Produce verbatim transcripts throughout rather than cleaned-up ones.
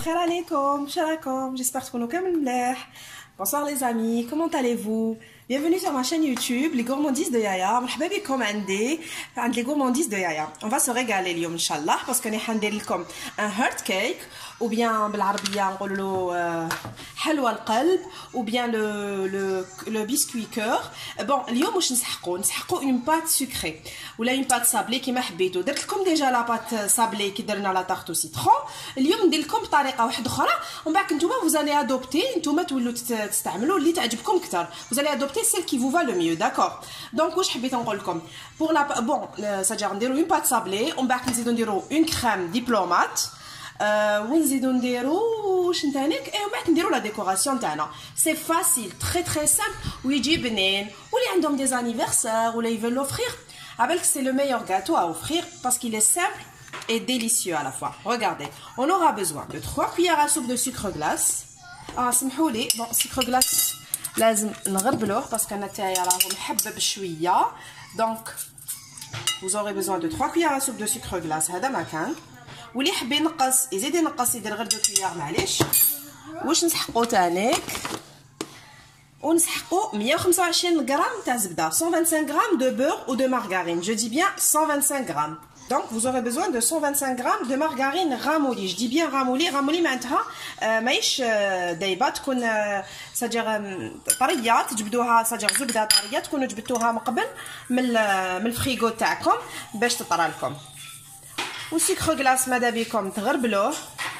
خير عليكم شراكم j'espère تكونوا كامل ملاح. Bonsoir les amis, comment allez-vous? Bienvenue sur ma chaîne YouTube les gourmandises de Yaya. مرحبا بكم عندي عند les gourmandises de Yaya. On va se régaler اليوم ان شاء الله باسكو راني حندير لكم un heart cake ou bien بالعربيه نقول له حلوى القلب ou bien le le le biscuit cœur. Bon اليوم واش نسحقوا نسحقوا une pâte sucrée ولا une pâte sablée كيما حبيتوا. درت لكم ديجا لا بات sablée كي درنا لا طارت سيترون. اليوم ندير لكم بطريقه واحده اخرى ومن بعد نتوما vous allez adopter نتوما تولوا تستعملوا اللي تعجبكم اكثر. Vous allez adopter celle qui vous va le mieux, d'accord? Donc واش حبيت نقول لكم pour la bon c'est-à-dire نديروا une pâte sablée ومن بعد نزيدوا نديروا une crème diplomate ونزيدوا نديروا واش نتانيك اي ومن بعد نديروا لا ديكوراسيون تاعنا. سي فاسيل تري تري سامبل ويجي بنين. واللي عندهم دي anniversaires ولا يفل لوفرير عبالك سي لو meilleur gâteau à offrir parce qu'il est simple et délicieux à la fois. Regardez, on aura besoin de trois cuillères à soupe de sucre glace. اه سمحوا لي bon sucre glace لازم نغربلوه باسكو انا تاعي راه محبب شويه. دونك vous aurez besoin de trois cuillères à soupe de sucre glace. هذا ما كان. واللي يحب ينقص يزيد ينقص يدير غير دو كويار معليش. واش نسحقوا تانيك ونسحقوا مية وخمسة وعشرين غرام تاع زبده cent vingt-cinq grammes de beurre ou de margarine. Je dis bien cent vingt-cinq grammes. Donc vous aurez besoin de cent vingt-cinq grammes de margarine ramollie. Je dis bien ramollie. ramollie معناتها ماهيش دايبه تكون ساجير طريه تجبدوها ساجير زبده طريه تكونوا جبدتوها من قبل من من الفريغو تاعكم باش تطرى لكم. وسكر غلاس ماذا بكم تغربلوه.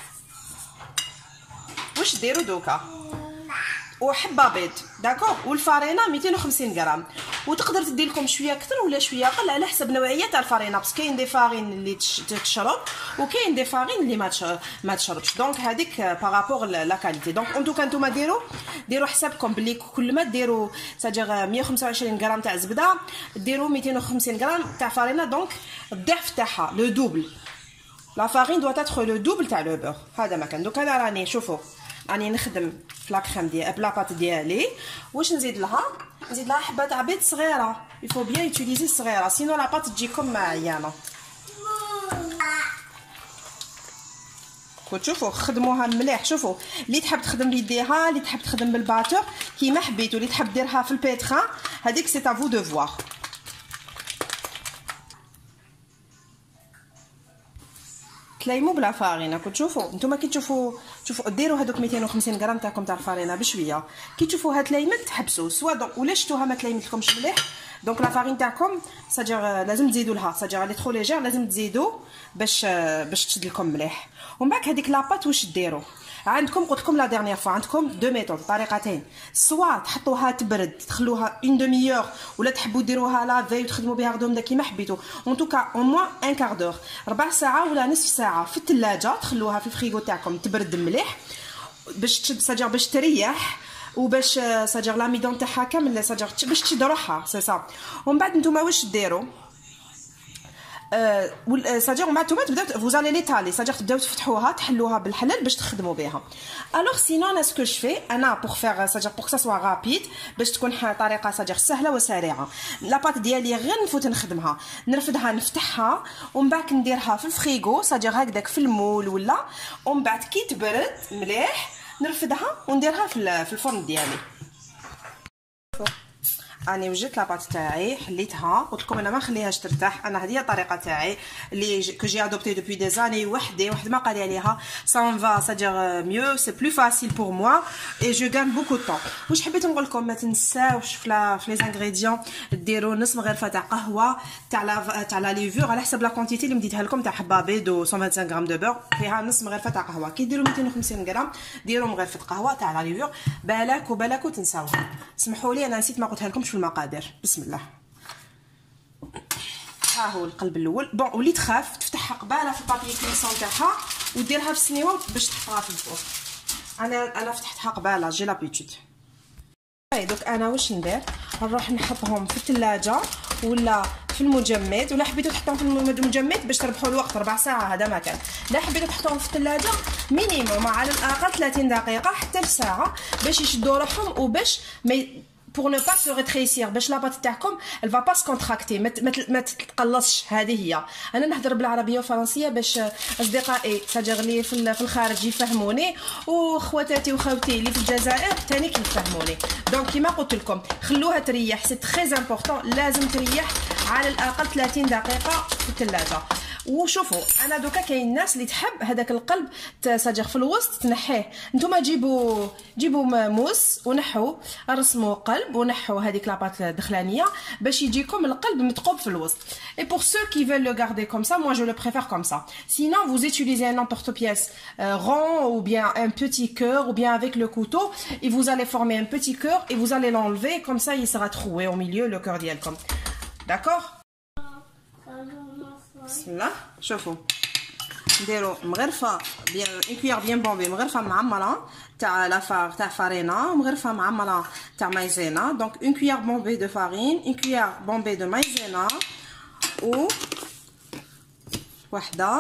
واش ديروا دوكا وحبه بيض داكور والفارينه مئتين وخمسين غرام. وتقدر تدير لكم شويه اكثر ولا شويه اقل على حسب نوعيه تاع الفارينه بس كاين دي فارين اللي تشرب وكاين دي فارين اللي ما ما تشربش. دونك هذيك بارابور لا كاليتي. دونك ان توكا نتوما ديروا ديروا حسابكم بلي كل ما ديروا ساجير مية وخمسة وعشرين غرام تاع زبده ديروا مئتين وخمسين غرام تاع فارينه. دونك الضعف تاعها لو دوبل. لا فارين doit être le double تاع لو بور. هذا ما كان. دوك انا راني شوفوا راني نخدم في لا كريم ديال بلا بات ديالي. واش نزيد لها نزيد لها حبه تاع بيض صغيره. il faut bien utiliser صغيره sinon لا بات تجيكم عيانه. كنت شوفوا خدموها مليح. شوفوا اللي تحب تخدم بيديها اللي تحب تخدم بالباتور كيما حبيتوا. اللي تحب ديرها في البيتران هذيك سي افو دو فوار. تلايمو بلا فارينه. كنت تشوفوا نتوما كي تشوفوا تشوفوا ديروا هذوك مئتين وخمسين غرام تاعكم تاع الفارينه بشويه. كي تشوفوها تلايمت تحبسوا سوا دونك ولا شفتوها ما تلايمتلكمش مليح. دونك لا فارين تاعكم ساجير لازم تزيدوا لها ساجير لي ترو ليجير لازم تزيدوا باش باش تشد لكم مليح. ومن بعد هذيك لاباط واش ديروا عندكم قلت لكم لا ديرنيير فوا عندكم دو ميثود طريقتين. سوا تحطوها تبرد تخلوها اون دومي اور ولا تحبوا ديروها لا في وتخدموا بها غدوم كيما حبيتوا. اون توكا او موان ان كار دور ربع ساعه ولا نصف ساعه في الثلاجه تخلوها في الفريغو تاعكم تبرد مليح باش تشد ساجير باش تريح وباش ساجير لاميدون تاعها كامل ساجير باش تشد روحها سي صا. ومن بعد نتوما واش ديروا أه ساجير مع نتوما تبداو فوز الي ليطالي ساجير تبداو تفتحوها تحلوها بالحلال باش تخدموا بها. الوغ سينون انا سكو جو في انا بوغ فيغ ساجير بوغ سا سوا رابيد باش تكون طريقه ساجير سهله وسريعه. لاباط ديالي غير نفوت نخدمها نرفدها نفتحها ومن بعد نديرها في الفريغو ساجير هكذاك في المول ولا ومن بعد كي تبرد مليح نرفدها ونديرها في في الفرن ديالي. اني وجدت لاباط تاعي حليتها قلت لكم انا ما نخليهاش ترتاح. انا هذه هي الطريقه تاعي اللي كو جي ادوبتي دوبوي دي زاني. وحدي واحد ما قال عليها سان فا سادير ميو سي بلو فاسيل بور موا اي جو غان بوكو دو طون. واش حبيت نقول لكم ما تنساوش في لا في لي انغريديون ديروا نص مغرفه تاع قهوه تاع لا تاع لا ليفور على حسب لا كونتيتي اللي مديتها لكم تاع حبه بيض و مئة وخمسين غرام دو بور فيها نص مغرفه تاع قهوه. كي ديروا مئتين وخمسين غرام ديروا مغرفه قهوه تاع لا ليفور. بالك وبالك تنساوها. سمحوا لي انا نسيت ما قلتها لكمش في المقادير. بسم الله. ها هو القلب الاول. بون ولي تخاف تفتحها قباله في البابي كليسون تاعها وديرها في السنيوه باش تحطها في الفور. انا انا فتحتها قباله جي لابيتود. دوك انا واش ندير نروح نحطهم في الثلاجه ولا في المجمد ولا حبيتو تحطوهم في المجمد باش تربحوا الوقت ربع ساعه هذا ما كان. لا حبيتو تحطوهم في الثلاجه مينيموم على الاقل ثلاثين دقيقه حتى لساعه باش يشدوا روحهم وباش ما pour ne pas se rétrécir باش لاباط تاعكم elle va pas se contracter ما تتقلصش. هذه هي. انا نهضر بالعربيه وفرنسيه باش اصدقائي ساجر لي في الخارج يفهموني وخواتاتي وخوتي اللي في الجزائر ثاني كيفهموني. دونك كيما قلت لكم خلوها تريح، سي تري امبورطون، لازم تريح على الاقل ثلاثين دقيقه في الثلاجه. وشوفوا انا دوكا كاين الناس اللي تحب هذاك القلب تسجر في الوسط تنحيه. نتوما جيبوا جيبوا موس ونحوا رسموا قلب ونحوا هذيك لاباط الدخلانيه باش يجيكم القلب متقوب في الوسط. Et pour ceux qui veulent le garder comme ça, moi je le préfère comme ça. Sinon vous utilisez un emporte-pièce euh, rond ou bien un petit cœur ou bien avec le couteau et vous allez former un petit cœur et vous allez l'enlever comme ça il sera troué au milieu le cœur ديالكم. D'accord? بسم الله. شوفوا نديروا مغرفه بيان اون كويير بيان بومبي، مغرفه معمره تاع لافار تاع فارينه، مغرفه معمره تاع مايزينا. دونك اون كويير بومبي دو فارين، اون كويير بومبي دو مايزينا و وحده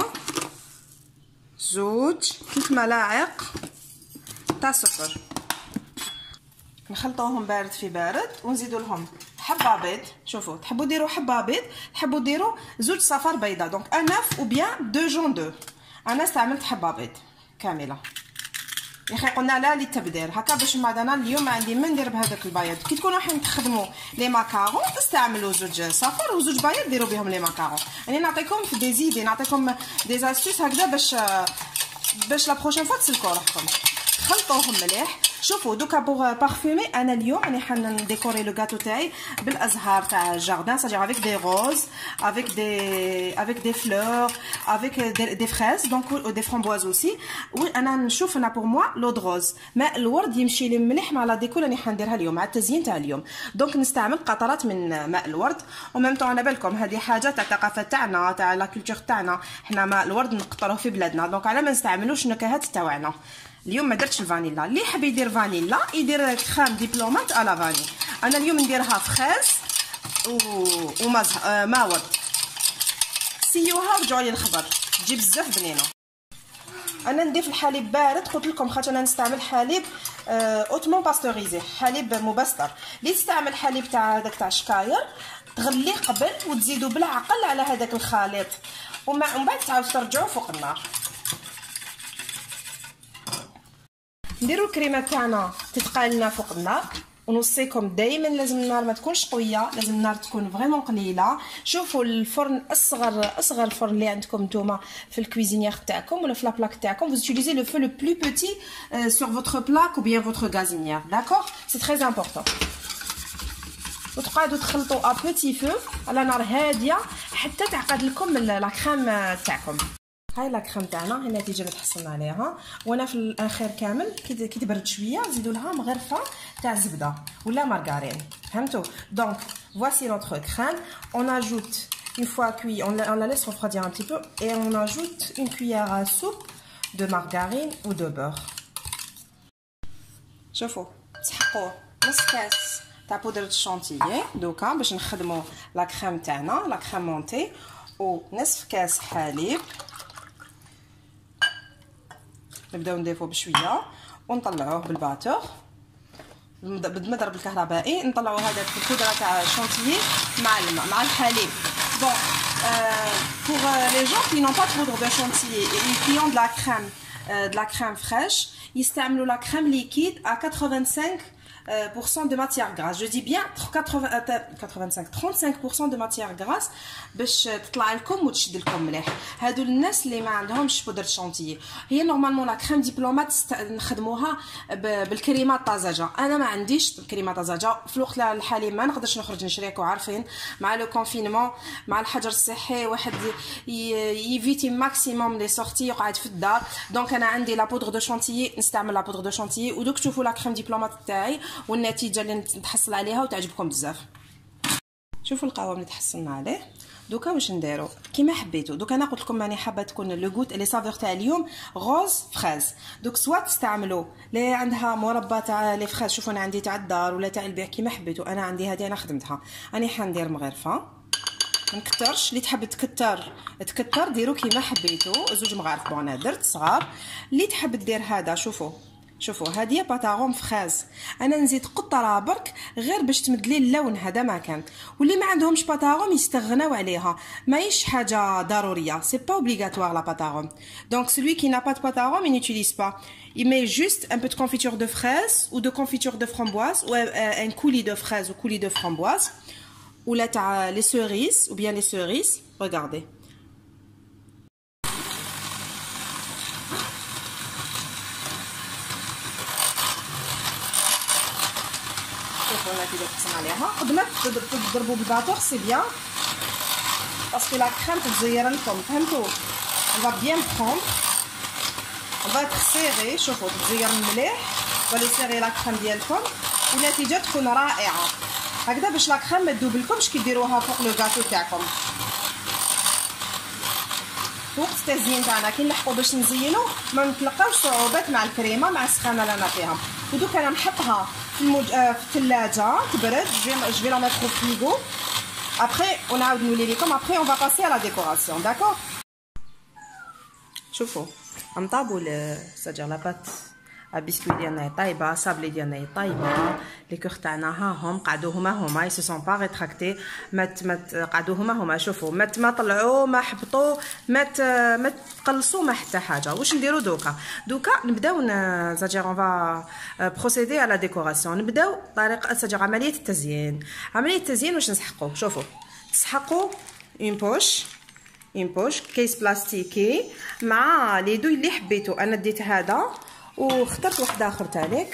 زوج ثلاث ملاعق تاع سكر. نخلطوهم بارد في بارد ونزيدوا لهم حبه بيض. شوفوا تحبوا ديروا حبه بيض، تحبوا ديروا زوج صفار بيضه. دونك ان اوف او بيان دو جون دو. انا استعملت حبه بيض كامله. يا اخي قلنا لا للتبديل هكا باش من بعد انا اليوم ما عندي ما ندير بهذاك البيض. كي تكونوا رايحين تخدموا لي ماكارون تستعملوا زوج صفار وزوج بيض ديروا بهم لي ماكارون. يعني نعطيكم في دي زيدي، نعطيكم دي استيس هكذا باش باش لا بروشين فوا تسلكوا روحكم. خلطوهم مليح. شوفوا دوكا بوغ بارفومي انا اليوم راني حنا نديكوري لو غاتو تاعي بالازهار تاع الجاردان، ساجير افيك دي روز افيك دي افيك دي فلور افيك دي فريز دونك دي فرامبواز اوسي. وانا نشوف انا بور موا لو دروز ماء الورد يمشي لي مليح مع لا ديكور راني حنديرها اليوم مع التزيين تاع اليوم. دونك نستعمل قطرات من ماء الورد. وميم طون على بالكم هذه حاجه تاع الثقافه تاعنا تاع لا كولتور تاعنا، حنا ماء الورد نقطروه في بلادنا. دونك على ما نستعملوش نكهات تاعنا. اليوم ما درتش الفانيلا، اللي يحب يدير فانيلا يدير كريم دبلومات على فاني. انا اليوم نديرها فريز و وماز آه ما ورد. سيوها ورجعوا لي الخبر تجي بزاف بنينه. انا نضيف الحليب بارد قلت لكم خاطر انا نستعمل حليب اوتمون باستوريزي، حليب مبستر. اللي تستعمل حليب تاع هذاك تاع شكاير تغليه قبل وتزيدوا بالعقل على هذاك الخليط ومن بعد تعاود ترجعوا فوق النار. نديروا الكريمه تاعنا تتقال لنا فوق النار ونوصيكم دائما لازم النار ما تكونش قويه، لازم النار تكون فريمون قليله. شوفوا الفرن اصغر اصغر فرن اللي عندكم نتوما في الكويزينيير تاعكم ولا في لابلاك تاعكم. vous utilisez le feu le plus petit euh, sur votre plaque ou bien votre gazinière. d'accord, c'est très important. وتقعدوا تخلطوا ا بوتي فو على نار هاديه حتى تعقد لكم لا كريم تاعكم. هاي لا كريم تاعنا، هاي النتيجه اللي تحصلنا عليها. وانا في الاخير كامل كي تبرد شويه نزيدوا لها مغرفه تاع زبده ولا مارغرين، فهمتوا؟ دونك voici notre crème. On ajoute une fois cuit, on la, on la laisse refroidir un petit peu et on ajoute une cuillère à soupe de margarine ou de beurre. شوفوا تحقوا نص كاس تاع بودره الشونتيي دوكا باش نخدموا لا كريم تاعنا لا كريم مونتي، ونصف كاس حليب. نبداو نضيفوه بشويه ونطلعوه بالباتور بالمضرب الكهربائي. نطلعوا هذاك البودره تاع الشونتيي مع الماء مع الحليب. بون pour les gens qui n'ont pas de poudre de chantilly et qui ont de la crème de la crème fraîche يستعملوا la crème liquide à quatre-vingt-cinq pour cent de matière grasse. Je dis bien quatre-vingt-cinq trente-cinq pour cent de matière grasse باش تطلع لكم وتشد لكم مليح. هادو الناس اللي ما عندهمش بودره شونتيي. هي نورمالمون لا كريم دبلومات نخدموها بالكريمه الطازجه. انا ما عنديش كريمه طازجه في الوقت الحالي، ما نقدرش نخرج نشريكو عارفين مع لو كونفينمون مع الحجر الصحي واحد يفيتي ماكسيموم لي سورتي يقعد في الدار. دونك انا عندي لا بودره دو شونتيي نستعمل لا بودره دو شونتيي. ودوك تشوفوا لا كريم دبلومات تاعي والنتيجه اللي نتحصل عليها وتعجبكم بزاف. شوفوا القوام اللي تحصلنا عليه. دوكا واش نديرو كيما حبيتو. دوكا انا قلت لكم راني حابه تكون لو غوت لي سافور تاع اليوم غوز فريز. دوك سوا تستعملوا اللي عندها مربى تاع لي فريز، شوفوا انا عندي تاع الدار ولا تاع البيع كيما حبيتو. انا عندي هذه انا خدمتها. راني حندير مغرفه ما نكترش، اللي تحب تكتر تكتر ديروا كيما حبيتو. زوج مغارف بون انا درت صغار. اللي تحب دير هذا شوفوا شوفوا هذه باتاغون فراز، انا نزيد قطره برك غير باش تمد لي اللون هذا ما كان. واللي ما عندهمش باتاغون يستغناو عليها، ماهيش حاجه ضروريه، سي با اوبليغاتوار لا باتاغون. دونك celui qui n'a pas de patagon il n'utilise pas. Il met juste un peu de confiture de fraise ou de confiture de framboise ou un coulis de fraise ou coulis de framboise ou là t'as les cerises ou bien les cerises. Regardez. قد ما تضربوا بالباطور سي بيان باسكو لا كريم تزير لكم، فهمتوا؟ on va bien prendre on va être serré. شوفوا تزير مليح ولي سيري لا كريم ديالكم والنتيجه تكون رائعه هكذا باش لا كريم ما تذوبلكمش كي ديروها فوق لو غاتو تاعكم. وقت التزيين تاعنا كي نلحقوا باش نزينوا ما نتلقاوش صعوبات مع الكريمه مع السخانه اللي انا فيها. ودوك انا نحطها في المج... في الثلاجه تبرد. جو في لا ميتر au frigo. Après ونعاود نولي لكم. Après on va passer à la décoration, d'accord. شوفوا نطابوا ساجر لا بات البسكوي ديالنا طايبه، صابلي ديالنا طايبه، لي كوغ تاعنا ها هم قعدوا هما هما اي سو سون با ريتراكتي، ما ما قعدوا هما هما. شوفوا ما ما طلعوا ما حبطوا ما ما تقلصوا ما حتى حاجه. واش نديروا دوكا؟ دوكا نبداو ساجر اون فا بروسيدي على ديكوراسيون. نبداو طريقه ساجر عمليه التزيين. عمليه التزيين واش نسحقوا؟ شوفوا تسحقوا اون بوش اون بوش كيس بلاستيكي مع لي دوي اللي حبيتو. انا ديت هذا واخترت واحد اخر تاعك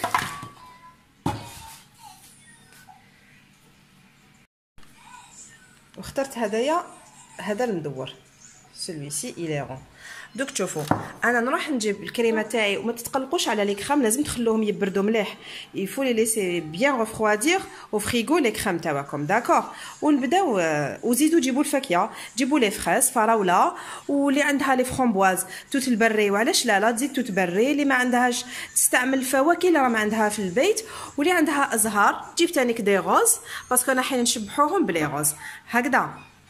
واخترت هدايا هذا المدور سلوي سي إلي رون. دوك تشوفوا انا نروح نجيب الكريمه تاعي وما تتقلقوش على لي كريم، لازم تخلوهم يبردوا مليح. يفو لي ليسي بيان ريفروادير او فريغو لي كريم تاعكم داكور. ونبداو وزيدوا جيبوا الفاكهه، جيبوا لي فريز فراوله واللي عندها لي فرامبواز توت البري وعلاش لا لا تزيد توت بري. اللي ما عندهاش تستعمل الفواكه اللي راهم عندها في البيت. واللي عندها ازهار جيب تانيك دي روز باسكو انا حين نشبحوهم بلي روز هكذا.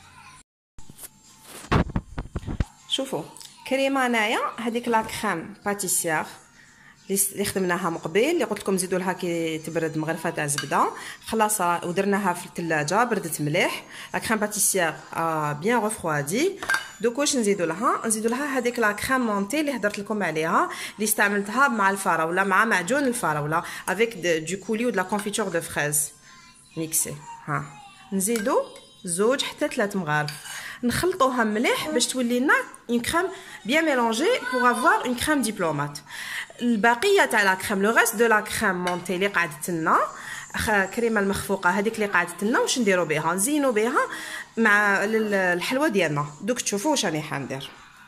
شوفوا كريمه انايا هذيك لا كريم باتيسير اللي خدمناها مقبل اللي قلت لكم زيدوا لها كي تبرد مغرفه تاع زبده خلاص ودرناها في الثلاجه بردت مليح. لا كريم باتيسير ا بيان ريفروادي. دوك واش نزيدوا لها؟ نزيدوا لها هذيك لا كريم مونتي اللي هضرت لكم عليها اللي استعملتها مع الفراوله مع معجون الفراوله افيك دو كولي و دو لا كونفيتور دو فريز ميكسي. ها نزيدوا زوج حتى ثلاث مغارف نخلطوها مليح باش تولي لنا اون كريم بيان ميلونجي بور افوار اون كريم ديبلومات. الباقيه تاع لا كريم لو ريست دو لا كريم مونتي اللي قعدت لنا كريمه المخفوقه هذيك اللي قعدت لنا واش نديروا بها؟ نزينوا بها مع الحلوه ديالنا. دوك تشوفوا واش راني حندير.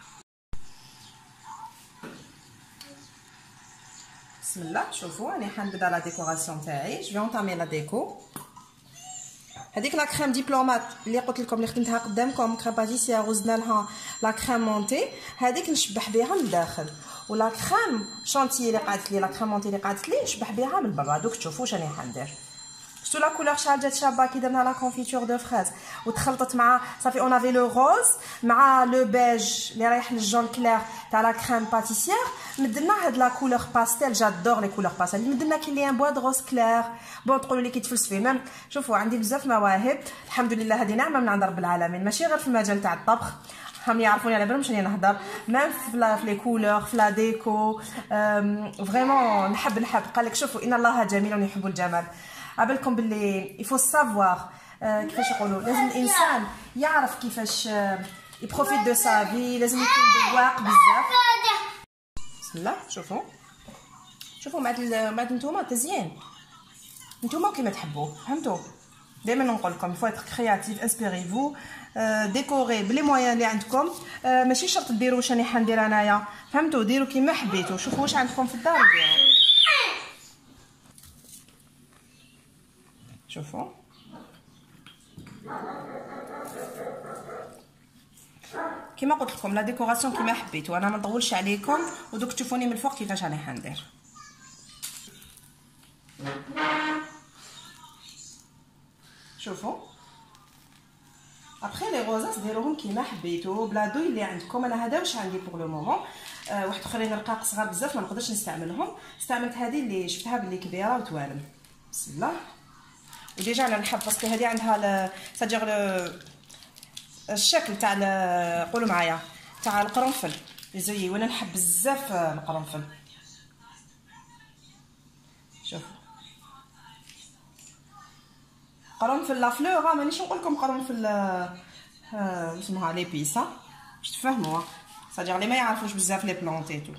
بسم الله. شوفوا راني حنبدا لا ديكوراسيون تاعي. جو في اونطامي لا ديكو. هذيك لا كريم ديبلومات اللي قلت لكم اللي خدمتها قدامكم كريم باتيسير وزدنا لها لا كريم مونتي هذيك نشبح بها من الداخل. ولا كريم شانتي اللي قعدت لي لا كريم مونتي اللي قعدت لي نشبح بها من برا. دوك تشوفوا واش راني حندير. شفتوا لا كولور شحال جات شابه كي درنا لا كونفيتور دو فريز وتخلطت مع صافي اون افي لو روز مع لو بيج اللي رايح للجون كلير تاع لا كريم باتيسير. مدلنا هاد لا كولور باستيل. جادور لي كولور باستيل اللي مدلنا كي لي ان بوا دو روز كلير. بون تقولوا لي كي تفلسفي ميم. شوفوا عندي بزاف مواهب الحمد لله. هذه نعمه من عند رب العالمين ماشي غير في المجال تاع الطبخ. هم يعرفوني على بالهم شنو نهضر ميم في لي كولور في لا ديكو. فريمون نحب نحب. قال لك شوفوا ان الله جميل يحب الجمال. عبالكم باللي يفو سافوار كيفاش يقولوا لازم الانسان يعرف كيفاش يبروفيت دو سافي. لازم يكون ذواق بزاف. بسم الله. شوفوا شوفوا مع مع نتوما تزيين نتوما كيما تحبوه فهمتوا. دائما نقول لكم فو اتر كرياتيف انسبيريفو ديكوري بلي مويان اللي عندكم. ماشي شرط ديروا واش راني حندير انايا فهمتوا. ديروا كيما حبيتوا. شوفوا واش عندكم في الدار وديروا. شوفوا كيما قلت لكم لا ديكوراسيون كيما حبيتوا. انا ما نطولش عليكم ودوك تشوفوني من الفوق كيفاش راني حندير. شوفوا ابخي لي غوزاس ديروهم كيما حبيتو بلا دوي اللي عندكم. انا هذا واش عندي بور لو مومون. أه واحد اخرين رقاق صغار بزاف ما نقدرش نستعملهم. استعملت هذه اللي شفتها باللي كبيره وتوالم. بسم الله. وديجا انا نحب باسكو هذه عندها سادير الشكل تاع قولوا معايا تاع القرنفل يزيي، وانا نحب بزاف القرنفل. شوفوا قرنفل لا فلور، مانيش نقول لكم قرنفل اسمها لي بيسا باش تفهموها، سادير اللي ما يعرفوش بزاف لي بلونتي تو.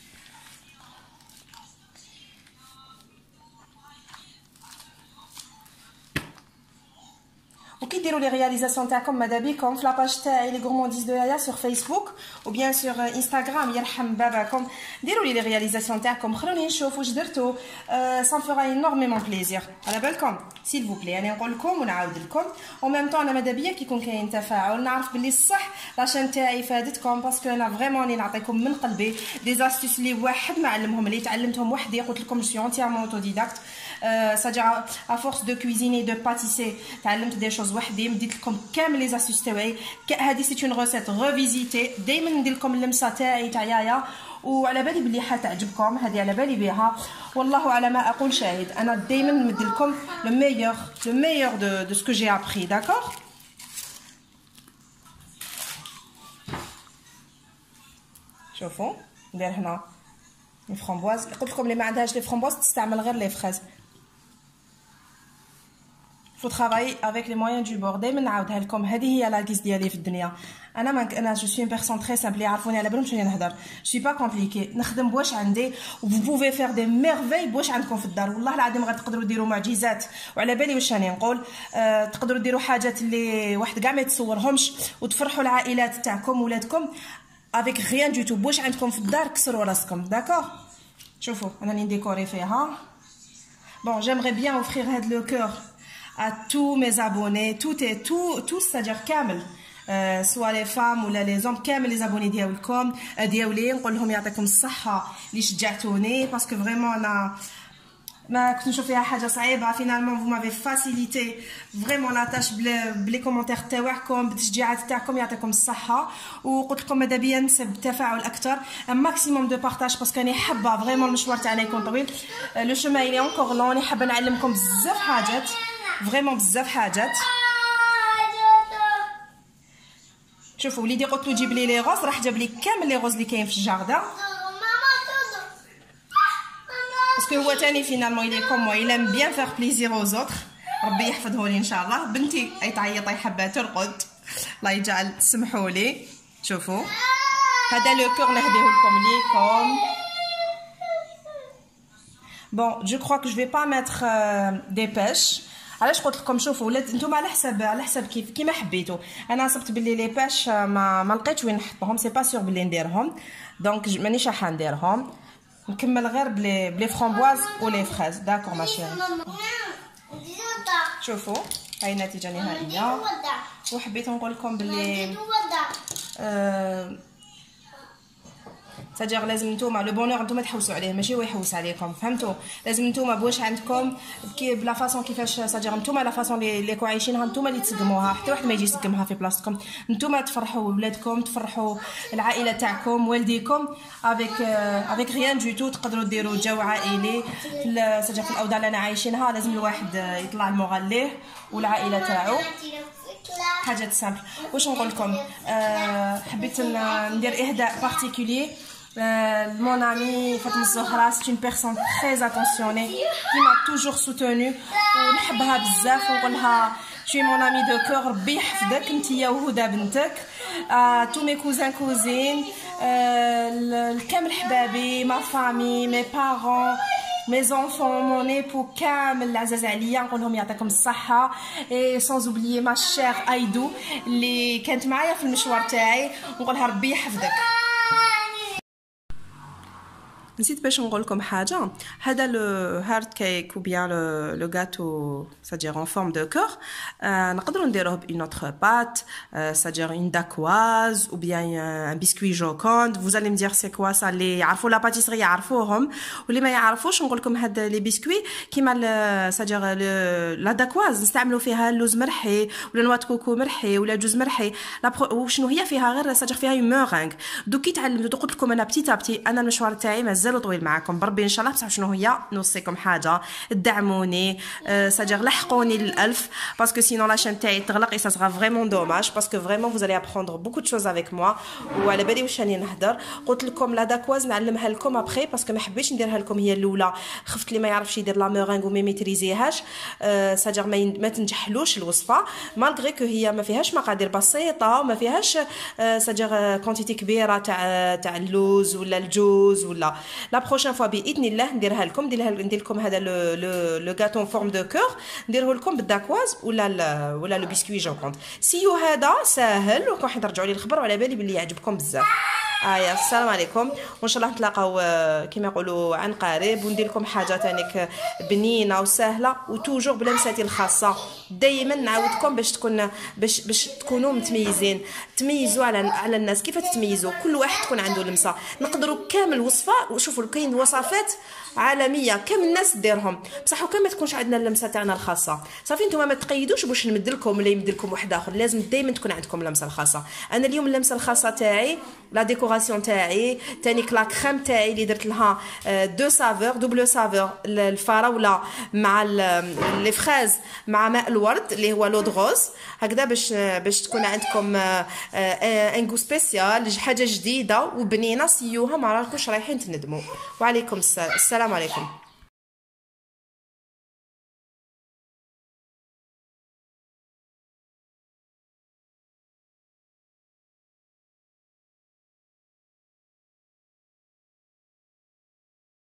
وكي ديروا لي رياليزاسيون تاعكم ماذا بيكم في لاباج تاعي لي غورمونديز دو يايا سور فيسبوك و بيان سور انستغرام يرحم باباكم. ديروا لي لي رياليزاسيون تاعكم خلوني نشوف واش درتوا. سان فورا انورميمون بليزير. على بالكم سيل فو بلي انا نقول لكم ونعاود لكم او ميم طون. انا ماذا بيا كي يكون كاين تفاعل نعرف باللي الصح لاشين تاعي فادتكم، باسكو انا فريمون راني نعطيكم من قلبي دي زاستيس اللي واحد ما علمهم اللي تعلمتهم وحدي. قلت لكم جو اونتيرمون اوتوديداكت سادير ا فورس دو كويزيني دو باتيسي تعلمت دي شوز وحدي. مديت لكم كامل لي زاستيس تاعي. هذه سي اون ريسيت ريفيزيتي. دائما ندير لكم اللمسه تاعي تاع يايا وعلى بالي بلي حتعجبكم. هذه على بالي بها والله على ما اقول شاهد. انا دائما نمد لكم لو ميور لو ميور دو دو سكو جي ابري. داكور شوفوا ندير هنا لي فرامبواز. قلت لكم اللي ما عندهاش لي فرامبواز تستعمل غير لي فريز. faut travailler avec les moyens du bord. دائما نعاودها لكم هذه هي لا كيس ديالي في الدنيا. انا ما انا جو سوي بيرسون تري سامبل يعرفوني على بالهم شنو نهضر. جو با كومبليكي نخدم بواش عندي و vous pouvez faire des merveilles بواش عندكم في الدار. والله العظيم غتقدروا ديروا معجزات وعلى بالي واش راني نقول. أه تقدروا ديروا حاجات اللي واحد كاع ما يتصورهمش وتفرحوا العائلات تاعكم ولادكم avec rien du tout بواش عندكم في الدار. كسروا راسكم. داكور شوفوا انا راني نديكوري فيها. بون j'aimerais bien offrir هاد لو كور à tous mes abonnés, tout et tout, tous, c'est-à-dire كامل euh, soit les femmes ou les hommes كامل les abonnés ديالكم ديالي نقول لهم يعطيكم الصحة اللي شجعتوني باسكو فريمون انا ما كنت نشوف فيها حاجه صعيبه. فينالمون فو مافي فاسيليتي فريمون لا تاش بلي كومونتير تاعكم بالتشجيعات تاعكم يعطيكم الصحه. وقلت لكم ماذا بيا نسب التفاعل اكثر ماكسيموم دو بارطاج باسكو راني حابه فريمون المشوار تاعنا يكون طويل. لو شومان لي اونكور لون. راني حابه نعلمكم بزاف حاجات فريمون بزاف حاجات. شوفوا وليدي قلت له جيب لي لي غوز راح جاب لي كامل لي غوز اللي كاين في الجاردان باسكو هو تاني فينالمون يلي كوم موا يلام بيان فيغ بليزير او زوتر. ربي يحفظه لي ان شاء الله. بنتي اي تعيط اي حابه ترقد الله يجعل تسمحوا لي. شوفوا هذا لو كور نهديه لكم ليكم. بون جو كرو كو جو في با ميتر دي بيش. علاش قلت لكم شوفوا ولات نتوما على حسب على حسب كيف كيما حبيتوا. انا صبت باللي لي باش ما ما لقيتش وين نحطهم. سي با سيغ بلي نديرهم دونك مانيش راح نديرهم. نكمل غير بلي بلي فرامبواز ولي فريز. داكور ما شيري. شوفوا هاي النتيجه النهائيه. وحبيت نقول لكم بلي أه سادير لازم نتوما لو بونور نتوما تحوسوا عليه ماشي هو يحوس عليكم. فهمتوا؟ لازم نتوما بواش عندكم كي بلا فاصون كيفاش سادير نتوما لا فاصون اللي كو عايشينها نتوما اللي تسقموها. حتى واحد ما يجي يسقمها في بلاصتكم. نتوما تفرحوا ولادكم تفرحوا العائله تاعكم والديكم افيك افيك ريان دو تو. تقدروا ديروا جو عائلي في سادير في الاوضاع اللي انا عايشينها. لازم الواحد يطلع المغال ليه والعائله تاعو حاجات سامبل. واش نقول لكم أه حبيت ندير اهداء بارتيكولير. Mon amie Fatima Zahra, c'est une personne très attentionnée qui m'a toujours soutenue ونحبها بزاف ونقولها tu es mon amie de cœur. ربي يحفظك نتيا وهدى بنتك. tous mes cousins cousines كامل حبابي ما فامي مي بارون mes enfants mon époux كامل العزاز عليا نقول لهم يعطيكم الصحه. et sans oublier ma chère ايدو اللي كانت معايا في المشوار تاعي نقولها ربي يحفظك. نسيت باش نقول لكم حاجه. هذا لو هارد كيك او بيان لو لو غاتو c'est-à-dire en forme de cœur نقدروا نديروه بune autre pâte, c'est-à-dire une dacquoise ou bien un biscuit joconde. Vous allez me dire c'est quoi ça, اللي يعرفوا لا باتيسري يعرفوهم واللي ما يعرفوش نقول لكم هاد لي بسكوي كيما c'est-à-dire لا داكواز نستعملوا فيها اللوز مرحي ولا نوات كوكو مرحي ولا جوز مرحي. وشنو هي فيها غير c'est-à-dire فيها une meringue. دوك كي تعلمتوا قلت لكم انا بتيتا بتي انا المشوار تاعي مازال طويل معاكم بربي ان شاء الله. بصح شنو هي نوصيكم حاجه دعموني c'est-à-dire لحقوني للألف باسكو سينو لا شين تاعي تغلق. et ça sera vraiment dommage parce que vraiment vous allez apprendre beaucoup de choses avec moi. وعلى بالي واش راني نهضر. قلت لكم لا داكواز نعلمها لكم ابري باسكو ما حبيتش نديرها لكم هي الاولى. خفت لي ما يعرفش يدير لا ميرينغ وما ميتريزيهاش c'est-à-dire ما ما تنجحلوش الوصفه مالغري كو هي ما فيهاش مقادير بسيطه وما فيهاش c'est-à-dire كونتيتي كبيره تاع تاع اللوز ولا الجوز ولا. لا بروشين فوا باذن الله نديرها لكم. نديرها ندير لكم هذا لو لو لو غاتون فورم دو كور نديره لكم بالداكواز ولا ولا لو بسكوي جونكونت. سيو هذا ساهل وكون ترجعوا لي الخبر وعلى بالي باللي يعجبكم بزاف. ايا السلام عليكم وان شاء الله نتلاقاو كما يقولوا عن قريب وندير لكم حاجه تانيك بنينه وسهله وتوجور بلمساتي الخاصه. دائما نعاودكم باش تكون باش باش تكونوا متميزين. تميزوا على على الناس. كيف تتميزوا؟ كل واحد تكون عنده لمسه. نقدروا كامل وصفه وشوفوا كاين وصفات عالميه كامل الناس ديرهم بصح وكان ما تكونش عندنا اللمسه تاعنا الخاصه. صافي نتوما ما تقيدوش باش نمد لكم ولا يمد لكم واحد اخر. لازم دائما تكون عندكم اللمسه الخاصه. انا اليوم اللمسه الخاصه تاعي لا ديكوراسيون تاعي تانيك لا كريم تاعي اللي درت لها دو سافور دوبل سافور الفراوله مع لي فريز مع ماء الورد اللي هو لو دروز هكذا باش باش تكون عندكم ان غو سبيسيال حاجه جديده وبنينه. سيوها ما راكوش رايحين تندموا. وعليكم السلام. السلام عليكم.